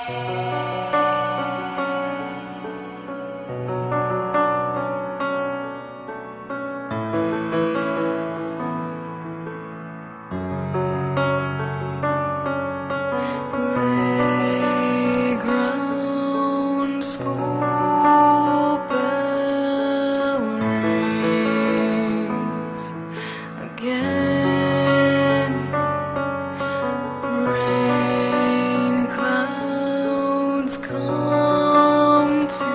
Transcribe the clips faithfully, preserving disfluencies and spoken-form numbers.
Playground, school bell rings again. Rain clouds come to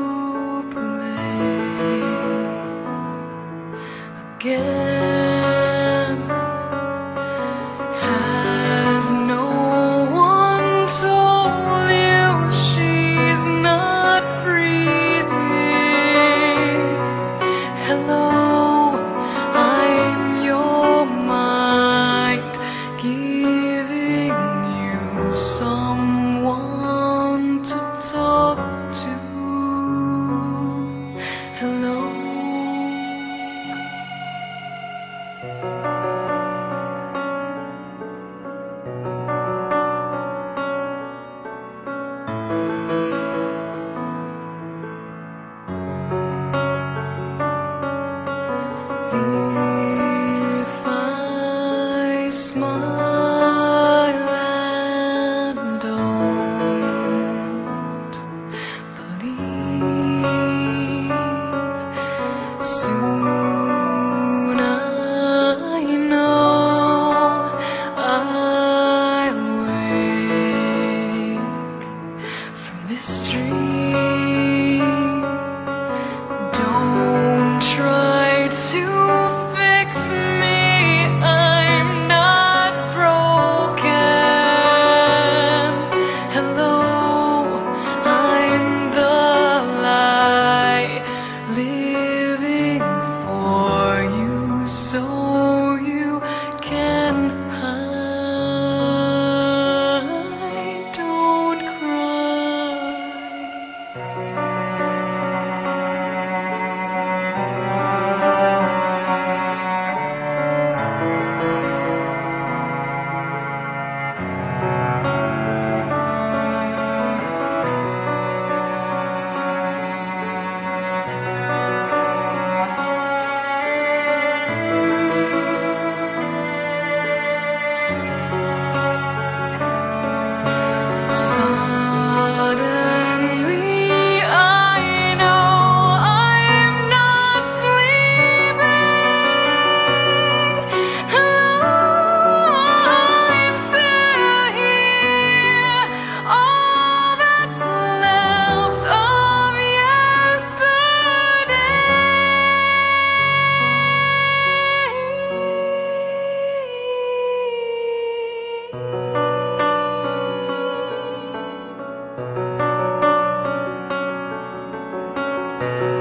play again. Has no one told you she's not breathing? Hello, I'm your mind, giving you someone to talk to. Hello. If I smile and don't believe, soon I know I'll wake from this dream. Don't try to fix me, I'm not broken. Hello, I'm the lie living for you, so you can hide. Don't cry. Suddenly I know I'm not sleeping. Hello, I'm still here. All that's left of yesterday.